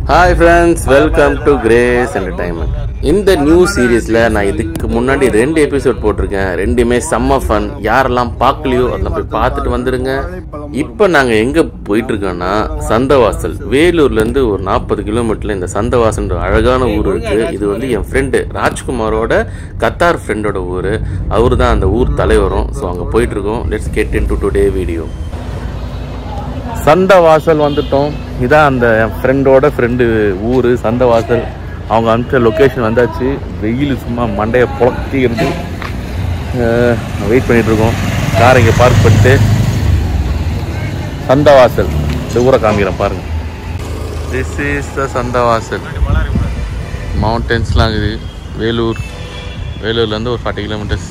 Hi friends, welcome to Grace Entertainment. இந்த new சீரீஸ்ல நான் இதுக்கு முன்னாடி 2 எபிசோட் போட்டிருக்கேன். ரெண்டுமே செம்ம ஃபன். யாரெல்லாம் பார்க்கலையோ அதை போய் பார்த்துட்டு வந்துருங்க. இப்போ நாங்க எங்க போயிட்டு இருக்கோம்னா சந்தவாசல். வேலூர்ல இருந்து ஒரு 40 கிலோமீட்டர்ல இந்த சந்தவாசல் அழகான ஊர் இருக்கு. இது வந்து என் ஃப்ரெண்டு ராஜ்குமாரோட கத்தார் ஃப்ரெண்டோட ஊர். அவரு தான் அந்த ஊர் தலைவரும். ஸோ அங்கே போயிட்டு இருக்கோம். Let's get into today video. Santhavasal வந்துட்டோம். இதான் அந்த என் ஃப்ரெண்டோட ஃப்ரெண்டு ஊர் சந்தவாசல். அவங்க அனுப்பிச்ச லொக்கேஷன் வந்தாச்சு. வெயில் சும்மா மண்டையை புழக்கிக்கிறது. வெயிட் பண்ணிகிட்ருக்கோம். காரை இங்கே பார்க் பண்ணிட்டு சந்தவாசல் இந்த ஊரை காமிக்கிறேன் பாருங்கள். This is the Santhavasal. மவுண்டன்ஸ்லாம் இருக்குது. வேலூர்லேருந்து ஒரு 40 கிலோமீட்டர்ஸ்.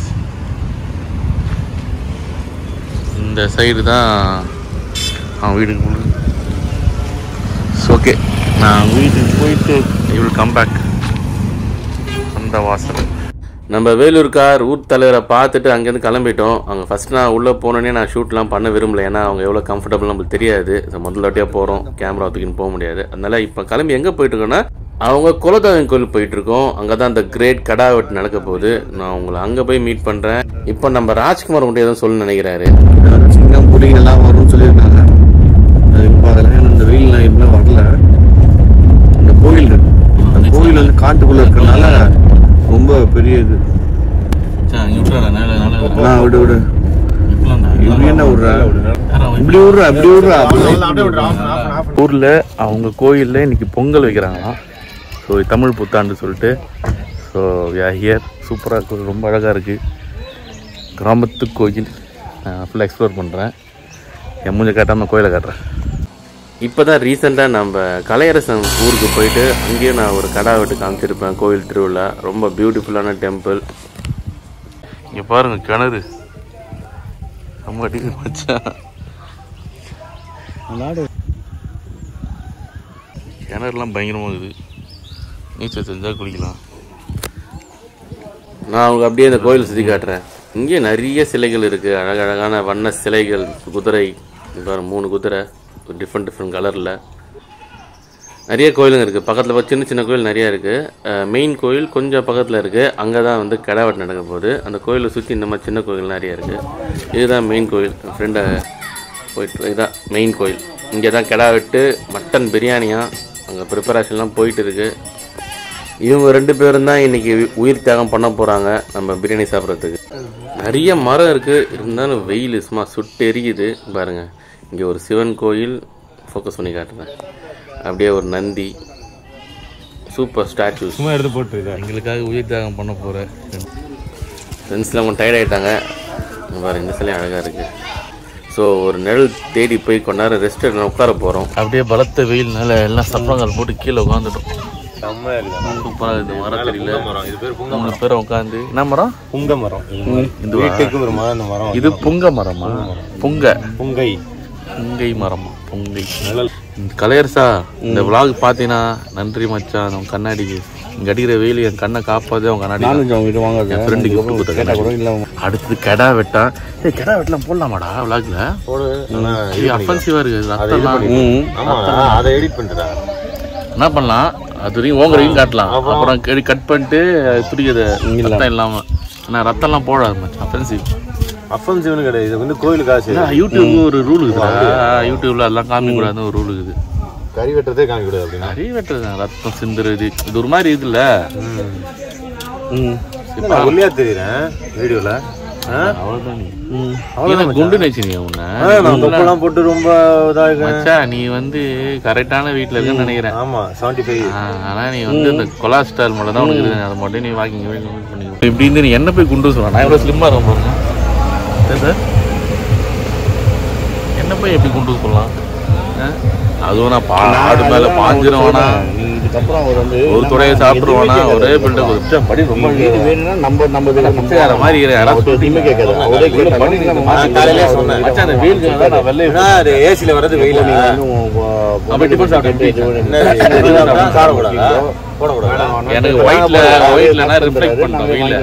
இந்த சைடு தான் அவன் வீட்டுக்கு போகணும். ஓகே, நான் வீட்டுக்கு போயிட்டு ஐ வில் கம் பேக். அந்த வாசல் நம்ம வேலூர்கார் ஊர் தலைவரை பார்த்துட்டு அங்கேருந்து கிளம்பிட்டோம். அங்கே ஃபஸ்ட் நான் உள்ளே போனோடனே நான் ஷூட்லாம் பண்ண விரும்பல. ஏன்னா அவங்க எவ்வளோ கம்ஃபர்டபுள் நம்மளுக்கு தெரியாது. முதல்ல வாட்டியாக போகிறோம், கேமரா தூக்கின்னு போக முடியாது. அதனால இப்போ கிளம்பி எங்கே போயிட்டுருக்கோன்னா அவங்க குலதெய்வம் கோயில் போயிட்டுருக்கோம். அங்கே தான் அந்த கிரேட் கடா வெட்டு நடக்க போகுது. நான் உங்களை அங்கே போய் மீட் பண்ணுறேன். இப்போ நம்ம ராஜ்குமார் மட்டும் எதுவும் சொல்ல நினைக்கிறாரு. சிங்கம் புலிகள்லாம் வரும்னு சொல்லியிருக்காங்க. அதெல்லாம் இந்த வெயில்லாம் எப்படிலாம் வரல. இந்த கோயில் இருக்கு. அந்த கோயில் வந்து காட்டுக்குள்ள இருக்கிறதுனால ரொம்ப பெரிய இது. விடு விடு என்ன விடுற இப்படி விடுற அப்படி விடுற. ஊரில் அவங்க கோயிலில் இன்னைக்கு பொங்கல் வைக்கிறாங்களாம். ஸோ தமிழ் புத்தாண்டு சொல்லிட்டு. So we are here. சூப்பராக இருக்குது, ரொம்ப அழகாக இருக்குது. கிராமத்து கோயில் நான் ஃபுல்லாக எக்ஸ்ப்ளோர் பண்ணுறேன். என் மூஞ்ச காட்டாமல் கோயிலை காட்டுறேன். இப்போ தான் ரீசெண்டாக நம்ம கலையரசன் ஊருக்கு போயிட்டு அங்கேயும் நான் ஒரு கடா வெட்டு காமிச்சிருப்பேன். கோயில் திருவிழா ரொம்ப பியூட்டிஃபுல்லான டெம்பிள். இங்கே பாருங்கள் கிணறு ரொம்ப அடிக்க வச்சா. கிணறுலாம் பயங்கரமாக இருக்குது. நீச்சல் செஞ்சால் குளிக்கலாம். நான் அவங்க அப்படியே இந்த கோயிலை சுற்றி காட்டுறேன். இங்கே நிறைய சிலைகள் இருக்குது. அழகழகான வண்ண சிலைகள். குதிரை பாரு, 3 குதிரை டிஃப்ரெண்ட் கலரில். நிறைய கோயிலுங்க இருக்குது. பக்கத்தில் சின்ன சின்ன கோயில் நிறையா இருக்குது. மெயின் கோயில் கொஞ்சம் பக்கத்தில் இருக்குது. அங்கே தான் வந்து கடா வெட்டு நடக்க போகுது. அந்த கோயிலை சுற்றி இந்த மாதிரி சின்ன கோயில் நிறையா இருக்குது. இதுதான் மெயின் கோயில். என் ஃப்ரெண்டை போயிட்டு இதுதான் மெயின் கோயில். இங்கே தான் கடா வெட்டு மட்டன் பிரியாணியாக அங்கே ப்ரிப்பரேஷன்லாம் போயிட்டு இருக்குது. இவங்க 2 பேரும் தான் இன்றைக்கி உயிர் தியாகம் பண்ண போகிறாங்க நம்ம பிரியாணி சாப்பிட்றதுக்கு. நிறைய மரம் இருக்குது. இருந்தாலும் வெயில் சும்மா சுட்டு எரியுது பாருங்கள். இங்கே ஒரு சிவன் கோயில் ஃபோக்கஸ் பண்ணி காட்டுறேன். அப்படியே ஒரு நந்தி, சூப்பர் ஸ்டாச்சு சும்மா எடுத்து போட்டுருக்கேன். எங்களுக்காக உயிர் தியாகம் பண்ண போகிறேன். ஃப்ரெண்ட்ஸ்லாம் கொஞ்சம் டயர்ட் ஆகிட்டாங்க. பாருங்க, இந்த சிலையும் அழகாக இருக்குது. ஸோ ஒரு நிழல் தேடி போய் கொஞ்ச நேரம் ரெஸ்ட் எடுத்து உட்கார போகிறோம். அப்படியே பலத்த வெயில்னால எல்லாம் சப்பளங்கள் போட்டு கீழே உட்காந்துட்டோம். சூப்பராக இது மரம் தெரியல. இது பேர் 3 பேரும் உட்காந்து. என்ன மரம்? புங்க மரம். இது வீட்டுக்கு ஒரு மரம். இந்த மரம் இது புங்க மரமா? புங்கை மரமா? புங்கை. கலையரசா, இந்த விளாக் பார்த்தீங்கன்னா நன்றி மச்சான். அவன் கண்ணாடிக்கு இங்கே அடிக்கிற வெயில் என் கண்ணை காப்பாது. அவங்க கண்ணாடி என் ஃப்ரெண்டுக்கு அடுத்தது கடா வெட்டா. கடா வெட்டலாம் போடலாமாடா விளாக்ல? அஃபென்சிவா இருக்கு. அதை எடிட் பண்ணுறா என்ன பண்ணலாம்? அது வரைக்கும் ஓங்கரையும் காட்டலாம். அப்புறம் கட் பண்ணிட்டு துடிக்கிறது ரத்தம் இல்லாமல். ஆனால் ரத்தம்லாம் போடாது மச்சான். அஃபென்சிவ்னு கிடையாது. இது வந்து கோயிலுக்கு காசு. யூடியூப்ல ஒரு ரூல் இருக்குது. யூடியூப்ல அதெல்லாம் காமிக்கூடாதுன்னு ஒரு ரூல் இருக்குது. கறி வெட்டுறதே காமிக்கூடாது அப்படின்னா. கறி வெட்டுறது ரத்தம் சிந்துறது இது ஒரு மாதிரி இதுல ஒல்லியா தெரியுறேன் வீடியோல. குண்டு நினைச்சு உன்ன போட்டு ரொம்ப நீ வந்து கரெக்டான வீட்டுல இருக்குன்னு நினைக்கிறேன். ஆமா 75. ஆனா நீ வந்து இந்த கொலாஸ்ட்ரால் மட்டும் தான் உனக்கு இருக்குது. அதை மட்டும் நீ வாக்கிங் பண்ணிக்கோ. இப்படி இருந்து நீ என்ன போய் குண்டு சொல்ல. நான் எவ்வளவு ஸ்லிம்மா இருக்கும் பாருங்க. என்ன போய் எப்படி குண்டு சொல்லலாம்? அதுவும் நான் ஆடு மேல பாஞ்சிருவானா, ஒரு துறையை சாப்பிடுவானா, ஒரே பில்டப் படி ரொம்ப நம்ம மாதிரி ஏசில வர்றது வெயில். எனக்கு ஒயிட்ல ரிஃப்ளெக்ட் பண்ணணும். வெயில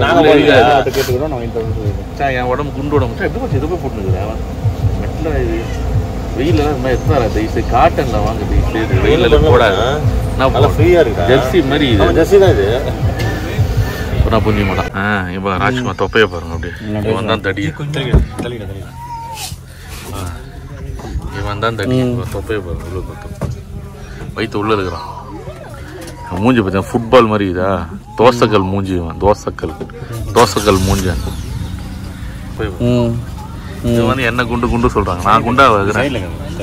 என் உடம்பு குண்டு உடம்பு எப்படி எதுவுமே போட்டுருக்குறேன். வெயிலெல்லாம் எத்தனை தயவுசு காட்டன்ல வாங்க தயவுசு. வெயிலில் போடாது. நான் ஃப்ரீயாக இருக்கு. ஜெர்சி மாதிரி இது. ஜெர்சி தான் இது. நான் புரிஞ்ச மாட்டேன். இப்போ ராஜ்குமார் தொப்பையை பாருங்க அப்படியே. இவன் தான் தடி. இவன் தான் தடி. தொப்பையை பாருங்க உள்ள பார்த்தோம். வயிற்று உள்ள இருக்கிறான். மூஞ்சி பார்த்தீங்கன்னா ஃபுட்பால் மாதிரி இதா. தோசைக்கல் மூஞ்சி. தோசைக்கல் மூஞ்சான். இது வந்து என்ன குண்டு சொல்றாங்க. நான் குண்டா வைக்கிறேன்.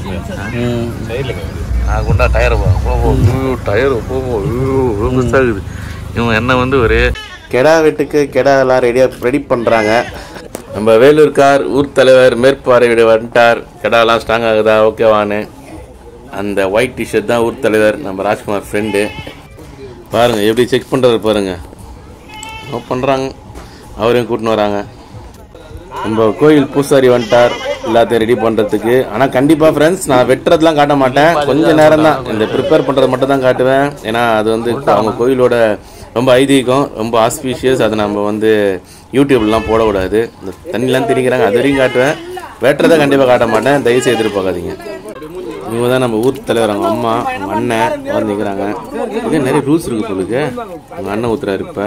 நான் குண்டா டயரை டயர் ஆகுது. இவன் என்ன வந்து ஒரு கெடா வெட்டுக்கு கெடா எல்லாம் ரெடி பண்ணுறாங்க. நம்ம வேலூர்கார் ஊர் தலைவர் மேற்பார்வையிட வந்துட்டார். கெடாலாம் ஸ்ட்ராங் ஆகுதா ஓகேவான்னு. அந்த ஒயிட் டிஷர்ட் தான் ஊர் தலைவர் நம்ம ராஜ்குமார் ஃப்ரெண்டு. பாருங்கள் எப்படி செக் பண்ணுறது பாருங்கள். பண்ணுறாங்க. அவரையும் கூட்டின்னு வராங்க. நம்ம கோயில் பூசாரி வந்துட்டார் எல்லாத்தையும் ரெடி பண்ணுறதுக்கு. ஆனால் கண்டிப்பாக ஃப்ரெண்ட்ஸ் நான் வெட்டுறதுலாம் காட்ட மாட்டேன். கொஞ்சம் நேரம் தான் இந்த ப்ரிப்பேர் பண்ணுறது மட்டும் தான் காட்டுவேன். ஏன்னா அது வந்து அவங்க கோயிலோட ரொம்ப ஐதீகம், ரொம்ப ஆஸ்பீஷியஸ். அதை நம்ம வந்து யூடியூப்லாம் போடக்கூடாது. இந்த தண்ணிலாம் திரிக்கிறாங்க அது வரைக்கும் காட்டுவேன். வெட்டுறதை கண்டிப்பாக காட்ட மாட்டேன். தயவுசெய்து எதிர்பார்க்காதீங்க. இவங்க தான் நம்ம ஊர் தலைவர். அவங்க அம்மா அவங்க அண்ணன் வந்துக்கிறாங்க. இதே நிறைய ரூல்ஸ் இருக்குது உங்களுக்கு. அவங்க அண்ணன் ஊத்துறாரு இப்போ.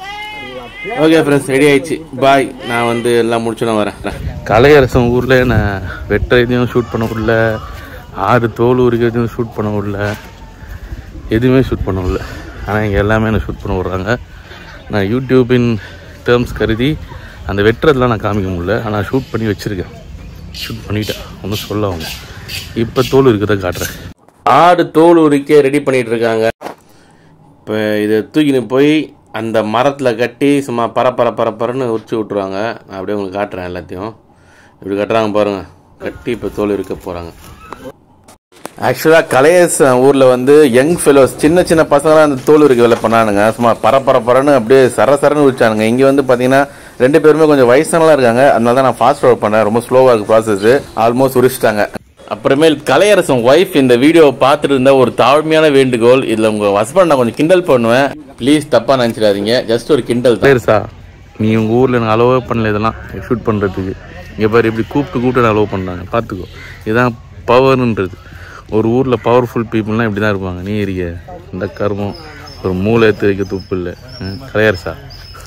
ஓகே ஃப்ரெண்ட்ஸ் ரெடி ஆயிடுச்சு. பாய். நான் வந்து எல்லாம் முடிச்சுன்னு வரேன். கலையரசன் ஊரில் நான் வெட்டுறதையும் ஷூட் பண்ண விடல, ஆடு தோல் உரிக்கிறதையும் ஷூட் பண்ண விடல, எதுவுமே ஷூட் பண்ண விடல. ஆனால் இங்கே எல்லாமே நான் ஷூட் பண்ண விட்றாங்க. நான் யூடியூப்பின் டேர்ம்ஸ் கருதி அந்த வெட்டுறதுலாம் நான் காமிக்க முடியல. ஆனால் ஷூட் பண்ணி வச்சுருக்கேன். ஷூட் பண்ணிட்டேன். ஒன்றும் சொல்ல அவங்க. இப்போ தோல் உரிக்கிறத காட்டுறேன். ஆடு தோல் உரிக்க ரெடி பண்ணிகிட்டு இருக்காங்க. இப்போ இதை தூக்கின்னு போய் அந்த மரத்தில் கட்டி சும்மா பரப்பரன்னு உரிச்சு விட்ருவாங்க. நான் அப்படியே உங்களுக்கு காட்டுறேன் எல்லாத்தையும். இப்படி கட்டுறாங்க பாருங்கள். கட்டி இப்போ தோல் இருக்க போகிறாங்க. ஆக்சுவலாக கலையரசன் ஊரில் வந்து யங் ஃபெலோஸ் சின்ன பசங்களாம் அந்த தோல் இருக்க வேலை பண்ணானுங்க. சும்மா பரப்பரன்னு அப்படியே சரன்னு உரிச்சானுங்க. இங்கே வந்து பார்த்தீங்கன்னா 2 பேருமே கொஞ்சம் வயசானலாம் இருக்காங்க. அதனால தான் நான் ஃபாஸ்ட் ஃபார்வர்ட் பண்ணேன். ரொம்ப ஸ்லோவாக இருக்குது ப்ராசஸ். ஆல்மோஸ்ட் உரிச்சிட்டாங்க. அப்புறமேல் கலையரசன் ஒய்ஃப் இந்த வீடியோவை பார்த்துட்டு இருந்தால் ஒரு தாழ்மையான வேண்டுகோள். இதில் உங்கள் ஹஸ்பண்ட் நான் கொஞ்சம் கிண்டல் பண்ணுவேன். ப்ளீஸ் தப்பாக நினச்சிடாதீங்க. ஜஸ்ட் ஒரு கிண்டல் தான். சரிசா, நீ உங்கள் ஊரில் எனக்கு அலோவே பண்ணல இதெல்லாம் ஷூட் பண்ணுறதுக்கு. இங்கே பாரு இப்படி கூப்பிட்டு அலோவ் பண்ணாங்க. பார்த்துக்கோ. இதுதான் பவர்ன்றது. ஒரு ஊரில் பவர்ஃபுல் பீப்புள்லாம் இப்படி தான் இருப்பாங்க. நீ இருக்க இந்த கர்மம் ஒரு மூளை எடுத்து வைக்க துப்பு இல்லை. கலையரசா,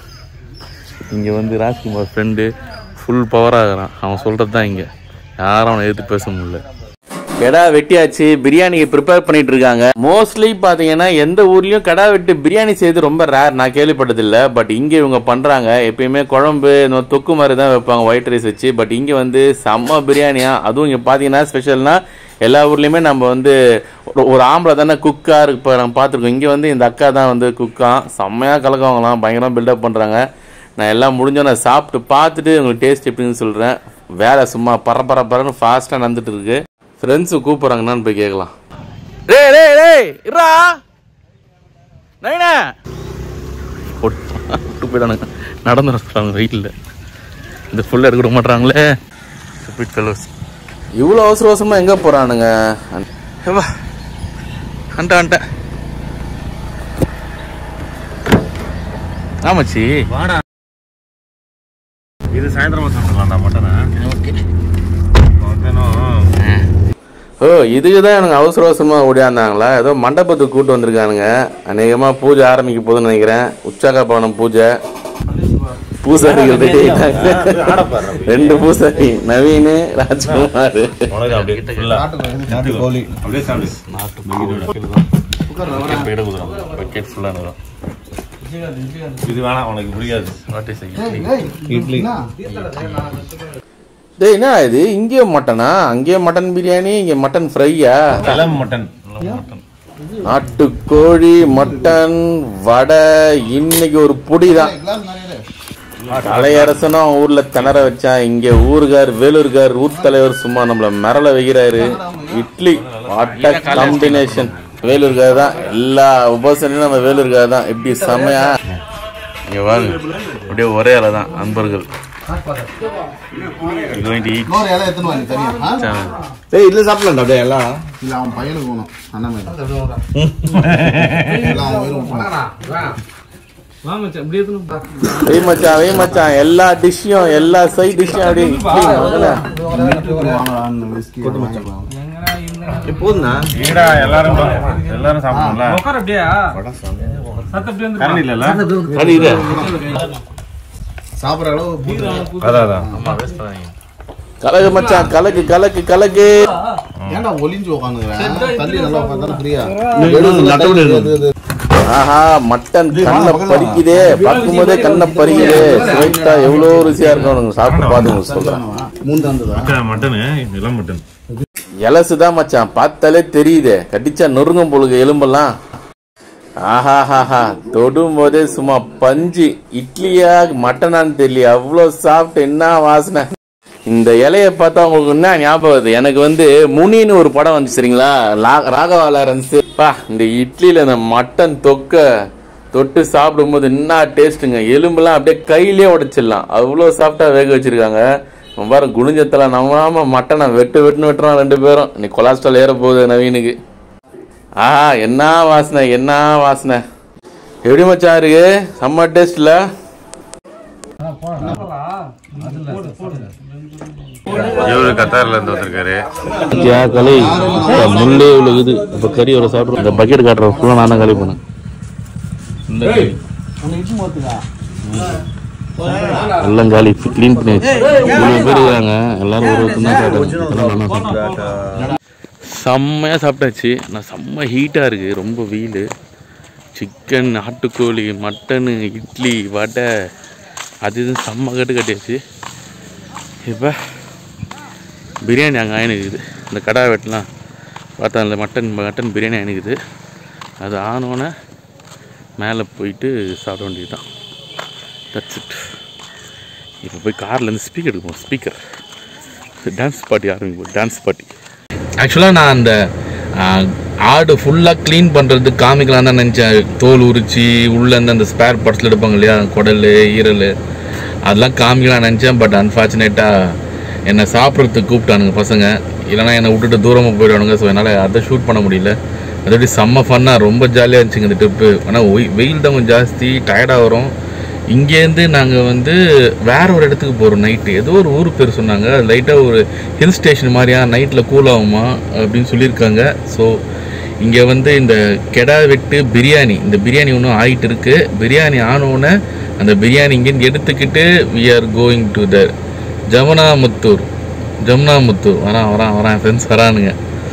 இங்கே வந்து ராஜ்குமார் ஃப்ரெண்டு ஃபுல் பவராகிறான். அவன் சொல்கிறது தான் இங்கே. யாரும் அவனை எதிர்த்து பேச முடியல. கடா வெட்டியாச்சு. பிரியாணிக்கு ப்ரிப்பேர் பண்ணிட்டு இருக்காங்க. மோஸ்ட்லி பார்த்தீங்கன்னா எந்த ஊர்லேயும் கடா வெட்டி பிரியாணி செய்து ரொம்ப ரேர். நான் கேள்விப்பட்டதில்லை. பட் இங்கே இவங்க பண்ணுறாங்க. எப்பயுமே குழம்பு இந்த தொக்கு மாதிரி தான் வைப்பாங்க ஒயிட் ரைஸ் வச்சு. பட் இங்கே வந்து செம்ம பிரியாணியா. அதுவும் இங்கே பார்த்தீங்கன்னா ஸ்பெஷல்னா எல்லா ஊர்லேயுமே நம்ம வந்து ஒரு ஆம்பளை தானே குக்காக இருக்கு. இப்போ நம்ம பார்த்துருக்கோம். இங்கே வந்து இந்த அக்கா தான் வந்து குக்காக செம்மையாக கலக்கவங்களாம். பயங்கரமாக பில்டப் பண்ணுறாங்க. நான் எல்லாம் முடிஞ்சோம். நான் சாப்பிட்டு பார்த்துட்டு உங்களுக்கு டேஸ்ட் எப்படின்னு சொல்கிறேன். வேலை சும்மா பரன்னு ஃபாஸ்ட்டாக நடந்துட்டு இருக்கு. ஃப்ரெண்ட்ஸு கூப்பிட்றாங்கன்னு போய் கேட்கலாம். விட்டு போயிட்டானுங்க. நடந்து சொல்கிறாங்க வெயிட்டில். இந்த ஃபுல்லாக இருக்க மாட்டாங்களே. இவ்வளோ அவசரமாக எங்கே போகிறானுங்க? வந்துட்டேன். ஆமாச்சி வாடா. இது சாயந்தரமா சாப்பிடலாம்டா மட்டனை. ஓகே. ஓ, இதுக்கு தான் எனக்கு அவசரமாக ஓடியாந்தாங்களா? ஏதோ மண்டபத்துக்கு கூட்டு வந்திருக்கானுங்க. அநேகமாக பூஜை ஆரம்பிக்க போகுதுன்னு நினைக்கிறேன். உற்சாக பவனம் பூஜை. பூசாரிகள் 2 பூசாரி, நவீன், ராஜ்குமார். இது வேணாம், உனக்கு புரியாது. இட்லி. டேய், என்ன இது? இங்கேயே மட்டனா? அங்கேயே மட்டன் பிரியாணி, இங்கே மட்டன் ஃப்ரையா? மட்டன், நாட்டுக்கோழி, மட்டன், வடை. இன்னைக்கு ஒரு புடி தான். கலையரசனும் ஊர்ல திணற வச்சான். இங்க ஊருகார் வேலூர்கார் ஊர் தலைவர் சும்மா நம்மள மிரள வைக்கிறாரு. இட்லி வாட்ட காம்பினேஷன். வேலூர்கார் தான் எல்லா உபசனையும். நம்ம வேலூர்கார் தான். எப்படி செமையா இங்க வாங்க. அப்படியே ஒரே இலை தான் அன்பர்கள். இதுல சாப்பிடலாம் அப்படியே எல்லாம். அவன் பையனுக்கு போகணும். மச்சான் எல்லா டிஷ்ஷும் எல்லா சைட் டிஷ்ஷும் அப்படியே போதுண்ணா எல்லாரும் சாப்பிடணும்ல. சாப்பிட்ற அளவு அதான் கலக்கு மச்சான், கலக்கு கலக்கு கலக்கு. ஏன்டா ஒளிஞ்சு உட்காந்துக்கிறேன்? தள்ளி நல்லா உட்காந்து ஃப்ரீயா. ஆஹா, மட்டன் கண்ணை பறிக்குதே, பார்க்கும் போதே கண்ணை பறிக்குதே. ஸ்வீட்டா எவ்வளோ ருசியா இருக்கும், சாப்பிட்டு பாத்துங்க சொல்றேன். மட்டனு இளம் மட்டன் எலசுதான் மச்சான், பார்த்தாலே தெரியுதே, கடிச்சா நொறுங்கும் பொழுது எலும்பெல்லாம். ஆஹாஹாஹா, தொடும் போதே சும்மா பஞ்சு. இட்லியா மட்டனான்னு தெரியல, அவ்வளோ சாப்பிட்டு என்ன வாசனை. இந்த இலையை பார்த்தா உங்களுக்கு என்ன ஞாபகம் வருது? எனக்கு வந்து முனின்னு ஒரு படம் வந்து சரிங்களா, ராகவா லாரன்ஸ். இந்த இட்லியில இந்த மட்டன் தொக்க தொட்டு சாப்பிடும் போது என்ன டேஸ்ட்டுங்க. எலும்புலாம் அப்படியே கையிலேயே உடைச்சிடலாம், அவ்வளோ சாஃப்டா வேக வச்சிருக்காங்க. பாரு குளிஞ்சத்தில் நம்பாம மட்டனை வெட்டுன்னு வெட்டுறான் 2 பேரும். இன்னைக்கு கொலஸ்ட்ரால் ஏற போகுது நவீனுக்கு. ஆஹா, என்ன வாசனை, என்ன வாசனை. எப்படி மச்சான் இருக்கு? செம்ம டேஸ்ட்ல. இவரு கத்தார்ல இருந்து வந்திருக்காரு. முள்ளே இருக்குது. இப்ப கறியோட சாப்பிடுறோம். இந்த பக்கெட் காட்டுறோம் ஃபுல்லா நான் தான் காலி பண்ணேன். எல்லாம் காலி கிளீன் பண்ணி இவ்வளவு பேர் இருக்காங்க. எல்லாரும் ஒரு செம்மையா சாப்பிட்டாச்சு. நான் செம்ம ஹீட்டா இருக்கு, ரொம்ப வெயில். சிக்கன், நாட்டுக்கோழி, மட்டனு, இட்லி, வடை, அது இது செம்ம கட்டியாச்சு. இப்போ பிரியாணி அங்கே ஆயினுக்குது. இந்த கடா வெட்டலாம் பார்த்தா அந்த மட்டன் பிரியாணி ஆயினுக்குது. அது ஆனோன்னே மேலே போயிட்டு சாப்பிட வேண்டியது தான். That's it. இப்போ போய் கார்லேருந்து ஸ்பீக்கர் எடுப்போம். ஸ்பீக்கர் டான்ஸ் பார்ட்டி ஆரம்பிப்போம். Dance party. ஆக்சுவலாக நான் அந்த ஆடு ஃபுல்லாக க்ளீன் பண்ணுறதுக்கு காமிக்கலாம் தான் நினச்சேன். தோல் உரிச்சு உள்ளேருந்து அந்த ஸ்பேர் பார்ட்ஸில் எடுப்பாங்க இல்லையா, குடல், ஈரல், அதெல்லாம் காமிக்கலாம் நினச்சேன். பட் அன்ஃபார்ச்சுனேட்டாக என்னை சாப்பிட்றதுக்கு கூப்பிட்டானுங்க பசங்க. இல்லைனா என்னை விட்டுட்டு தூரமாக போயிடுவானுங்க. ஸோ என்னால் அதை ஷூட் பண்ண முடியல. அதோடய செம்ம ஃபன்னாக ரொம்ப ஜாலியாக இருந்துச்சுங்க இந்த ட்ரிப்பு. ஆனால் வெயில் தான் கொஞ்சம் ஜாஸ்தி, டயர்டாக வரும். இங்கேருந்து நாங்கள் வந்து வேற ஒரு இடத்துக்கு போகிறோம் நைட்டு. ஏதோ ஒரு ஊர் பேர் சொன்னாங்க. லைட்டாக ஒரு ஹில் ஸ்டேஷன் மாதிரியா, நைட்டில் கூல் ஆகுமா அப்படின்னு சொல்லியிருக்காங்க. ஸோ இங்கே வந்து இந்த கெடா வெட்டு பிரியாணி, இந்த பிரியாணி ஒன்றும் ஆகிட்டு இருக்குது. பிரியாணி ஆனோடனே அந்த பிரியாணி இங்கேருந்து எடுத்துக்கிட்டு we are going to the Jamunamuthur. வரான் ஃப்ரெண்ட்ஸ் வரானுங்க.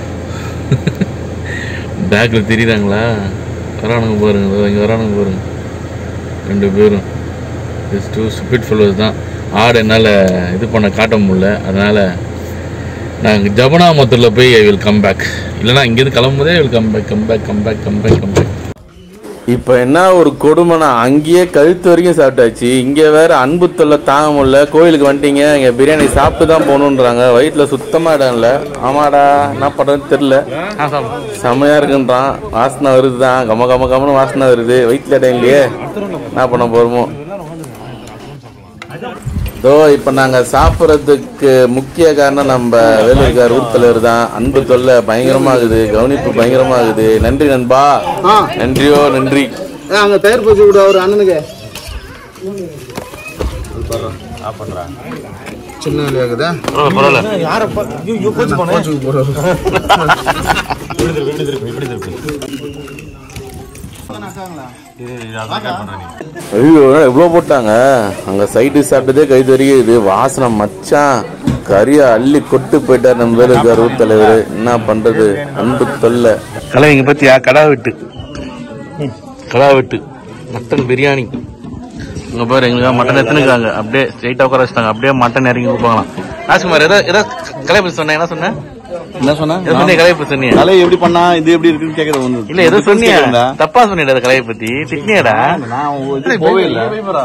பேக்கில் தெரியுறாங்களா? வரானுங்க பாருங்க, இங்கே வரானுங்க பாருங்க 2 பேரும். ஜஸ்ட் 2 ஸ்டூபிட் ஃபெல்லோஸ் தான். ஆடு என்னால் இது பண்ண காட்ட முடியல. அதனால் நாங்கள் ஜமுனாமுத்தூரில் போய் ஐ வில் கம் பேக். இல்லைனா இங்கேருந்து கிளம்பும்போதே ஐ வில் கம் பேக். இப்போ என்ன ஒரு கொடுமைனா, அங்கேயே கழுத்து வரைக்கும் சாப்பிட்டாச்சு. இங்கே வேற அன்பு தொல்லை தாங்க முடியல. கோயிலுக்கு வந்துட்டீங்க, இங்கே பிரியாணி சாப்பிட்டு தான் போகணுன்றாங்க. வயிற்றில் சுத்தமாக இடம் இல்லை. ஆமாடா, என்ன பண்ணுறதுன்னு தெரில. செம்மையாக இருக்குன்றான். வாசனை வருது தான், கம்மன்னு வாசனை வருது. வயிற்றில் இடம் இல்லையே, என்ன பண்ண போகிறோமோ. இப்போ நாங்கள் சாப்பிட்றதுக்கு முக்கிய காரணம் நம்ம வேலூர்கார் ஊர் தலைவர் தான். அன்பு தொல்லை பயங்கரமாகுது, கவனிப்பு பயங்கரமாகுது. நன்றி நண்பா, நன்றியோ நன்றி. அங்கே தயார் போச்சு விடு அவர் அண்ணனுக்கு. சின்ன வேலையாகுதா? பரவாயில்ல. ஐயோ, எவ்வளோ போட்டாங்க. அங்கே சைடு சாப்பிட்டதே கை தெரியுது. வாசனை மச்சான், கறியை அள்ளி கொட்டு போயிட்டார் நம்ம வேலைக்கார் ஊர் தலைவர். என்ன பண்றது, அன்பு தொல்லை. கலை இங்க பத்தியா? கடா வெட்டு மட்டன் பிரியாணி. இங்க பாரு, எங்களுக்கு மட்டன் எத்தனைக்காங்க. அப்படியே ஸ்ட்ரைட்டா உட்கார வச்சுட்டாங்க. அப்படியே மட்டன் இறங்கி கொடுப்பாங்களாம். ராஜ்குமார் ஏதோ கலை பத்தி சொன்னேன். என்ன சொன்னேன்? கலையை பத்தி சொன்னீங்க. கலை எப்படி பண்ணா, இது எப்படி இருக்குன்னு கேக்குறது. இல்ல, ஏதோ சொன்னீங்க, தப்பா சொன்னீங்க கலையை பத்தி. திட்டினியடா? போவே இல்ல.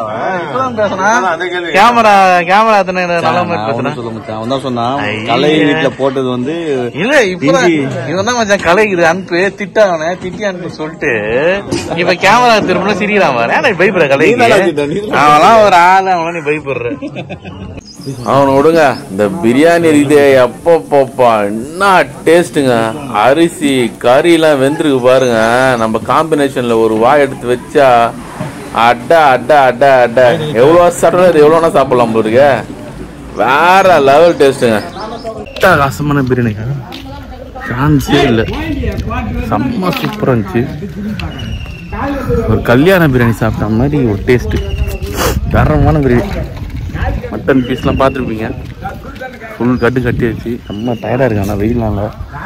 கேமரா நல்ல மாதிரி பேசுறேன். சொன்னா கலை வீட்டுல போட்டது வந்து இல்ல. இப்பதான் மச்சான் கலை இது அனுப்பு, திட்டாவன திட்டி அனுப்பு சொல்லிட்டு இப்ப கேமரா திரும்ப சிரிக்கிறான். பயப்படுற கலை? அவெல்லாம் ஒரு ஆள், அவன நீ பயப்படுற. அவனை விடுங்க. இந்த பிரியாணி இதே அப்பப்பா என்ன டேஸ்ட்டுங்க. அரிசி கறியெல்லாம் வெந்திருக்கு பாருங்க. நம்ம காம்பினேஷன்ல ஒரு வாய் எடுத்து வச்சா அட்டா. எவ்வளோ சாப்பிட்றது எவ்வளோனா சாப்பிடலாம் போடுங்க. வேற லெவல் டேஸ்ட்டுங்க. காசமான பிரியாணி. சான்ஸே இல்லை, செம்ம சூப்பராக இருந்துச்சு. ஒரு கல்யாண பிரியாணி சாப்பிட்ட மாதிரி ஒரு டேஸ்ட்டு, தரமான பிரியாணி. மட்டன் பீஸ்லாம் பார்த்துருப்பீங்க, ஃபுல் கட்டி வச்சு செம்ம டயர்டாக இருக்கு. ஆனால் வெயில்னால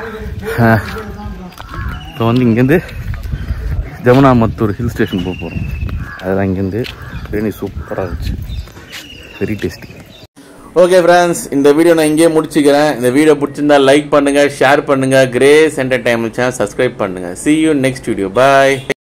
இப்போ வந்து இங்கேருந்து ஜமுனாமத்தூர் ஹில் ஸ்டேஷன் போக போகிறோம். அதெல்லாம் இங்கேருந்து பிரியாணி சூப்பராக இருந்துச்சு, வெரி டேஸ்டி. ஓகே ஃப்ரெண்ட்ஸ், இந்த வீடியோ நான் இங்கேயே முடிச்சுக்கிறேன். இந்த வீடியோ பிடிச்சிருந்தா லைக் பண்ணுங்கள், ஷேர் பண்ணுங்கள், கிரேஸ் என்டர்டைன்மெண்ட் சேனல் சப்ஸ்கிரைப் பண்ணுங்கள். See you next video. Bye.